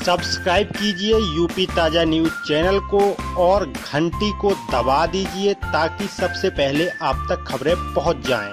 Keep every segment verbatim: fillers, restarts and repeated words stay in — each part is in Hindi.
सब्सक्राइब कीजिए यूपी ताज़ा न्यूज़ चैनल को और घंटी को दबा दीजिए ताकि सबसे पहले आप तक खबरें पहुंच जाएं।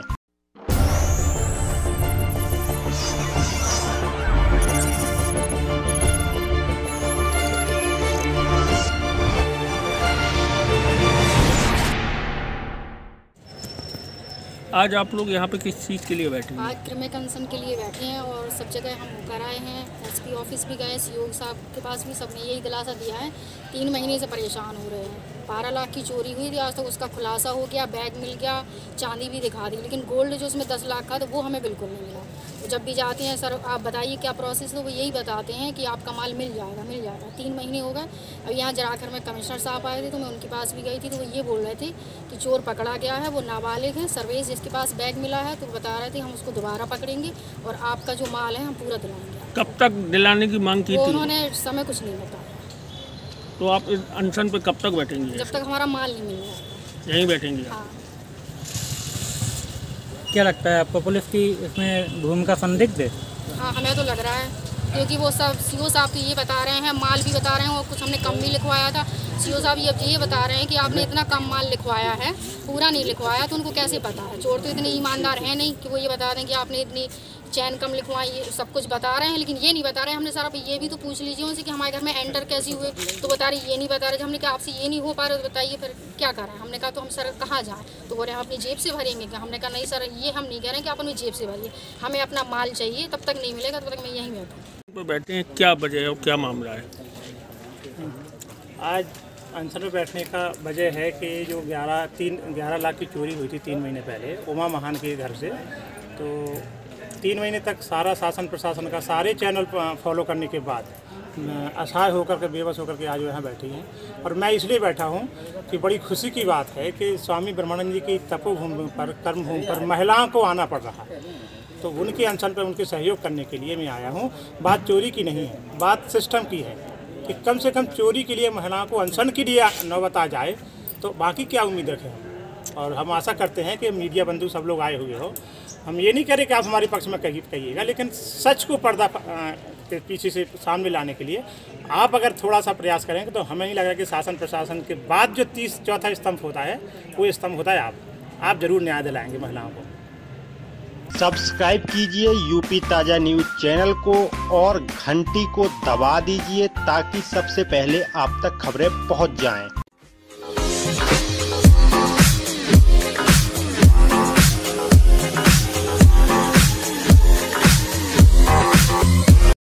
आज आप लोग यहाँ पे किस चीज़ के लिए बैठे हैं? आज क्रिमे कंसर्न के लिए बैठे हैं और सब जगह हम मुकर आए हैं। एसपी ऑफिस भी गए, सीओ साहब के पास भी सबने यही दिलासा दिया है। तीन महीने से परेशान हो रहे हैं। बारह लाख की चोरी हुई थी, आज तक उसका खुलासा हो गया, बैग मिल गया, चांदी भी दिखा दी, लेकिन गोल्ड जो उसमें दस लाख का तो वो हमें बिल्कुल नहीं मिला। तो जब भी जाते हैं, सर आप बताइए क्या प्रोसेस, तो वो यही बताते हैं कि आपका माल मिल जाएगा मिल जाएगा तीन महीने हो गए। अब यहाँ जराखर में कमिश्नर साहब आए थे तो मैं उनके पास भी गई थी, तो वो ये बोल रहे थे कि चोर पकड़ा गया है, वो नाबालिग है, सर्वेश जिसके पास बैग मिला है, तो बता रहे थे हम उसको दोबारा पकड़ेंगे और आपका जो माल है हम पूरा दिलाएंगे। कब तक दिलाने की मांग की थी? उन्होंने समय कुछ नहीं बताया। तो आप इस अनशन पे कब तक बैठेंगे? जब तक हमारा माल नहीं मिलेगा। यहीं बैठेंगे? हाँ। क्या लगता है आपको, पुलिस की इसमें भूमिका संदिग्ध है? हाँ, हमें तो लग रहा है, क्योंकि वो सब सीओ साहब तो ये बता रहे हैं, माल भी बता रहे हैं और कुछ हमने कम भी लिखवाया था। सीओ साहब ये ये बता रहे हैं कि आपने इतना कम माल लिखवाया है, पूरा नहीं लिखवाया, तो उनको कैसे पता है? चोर तो इतने ईमानदार हैं नहीं कि वो ये बता दें कि आपने इतनी चैन कम लिखवाई। ये सब कुछ बता रहे हैं लेकिन ये नहीं बता रहे हैं। हमने सर अब ये भी तो पूछ लीजिए उनसे कि हमारे घर में एंटर कैसे हुए, तो बता रही ये नहीं बता रहे। हमने कहा आपसे ये नहीं हो पा रहा तो बताइए फिर क्या करें। हमने कहा तो हम सर कहाँ जाएँ, तो बोले हम अपनी जेब से भरेंगे। हमने कहा नहीं सर, ये हम नहीं कह रहे हैं कि आप अपनी जेब से भरिए, हमें अपना माल चाहिए, तब तक नहीं मिलेगा तब तक मैं यहीं बैठूँ। बैठे हैं, क्या वजह है और क्या मामला है? आज अनशन में बैठने का वजह है कि जो ग्यारह तीन ग्यारह लाख की चोरी हुई थी तीन महीने पहले उमा महान के घर से, तो तीन महीने तक सारा शासन प्रशासन का सारे चैनल फॉलो करने के बाद असहाय होकर के बेबस होकर के आज यहाँ बैठी हैं। और मैं इसलिए बैठा हूँ कि बड़ी खुशी की बात है कि स्वामी ब्रह्मानंद जी की तपोभूमि पर कर्मभूमि पर महिलाओं को आना पड़ रहा है, तो उनके अनशन पर उनके सहयोग करने के लिए मैं आया हूँ। बात चोरी की नहीं है, बात सिस्टम की है कि कम से कम चोरी के लिए महिलाओं को अनशन के लिए नौबत आ जाए, तो बाकी क्या उम्मीद रखें हम। और हम आशा करते हैं कि मीडिया बंधु सब लोग आए हुए हो, हम ये नहीं करें कि आप हमारे पक्ष में कही कहिएगा, लेकिन सच को पर्दा के पीछे से सामने लाने के लिए आप अगर थोड़ा सा प्रयास करेंगे तो हमें नहीं लग रहा कि शासन प्रशासन के बाद जो तीस चौथा स्तंभ होता है वो स्तंभ होता है आप आप जरूर न्याय दिलाएंगे महिलाओं को। सब्सक्राइब कीजिए यूपी ताज़ा न्यूज़ चैनल को और घंटी को दबा दीजिए ताकि सबसे पहले आप तक खबरें पहुंच जाएं।